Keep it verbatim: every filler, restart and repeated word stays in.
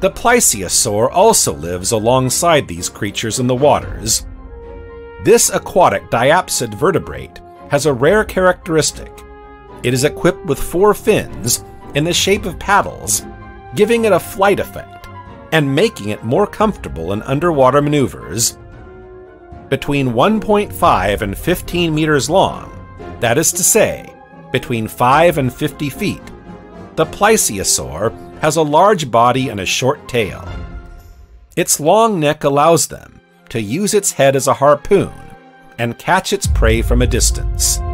The plesiosaur also lives alongside these creatures in the waters. This aquatic diapsid vertebrate has a rare characteristic. It is equipped with four fins in the shape of paddles, giving it a flight effect and making it more comfortable in underwater maneuvers. Between one point five and fifteen meters long, that is to say, between five and fifty feet, the plesiosaur has a large body and a short tail. Its long neck allows them to use its head as a harpoon and catch its prey from a distance.